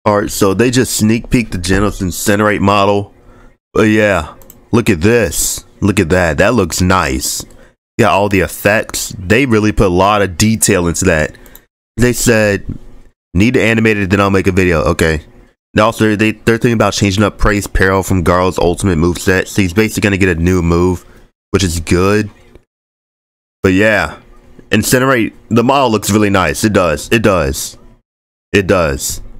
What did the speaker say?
Alright, so they just sneak peeked the Genos Incinerate model. But yeah, look at this. Look at that. That looks nice. Got all the effects. They really put a lot of detail into that. They said, need to animate it, then I'll make a video. Okay. And also, they're thinking about changing up Praise Peril from Garl's ultimate moveset. So he's basically going to get a new move, which is good. But yeah, Incinerate, the model looks really nice. It does. It does. It does.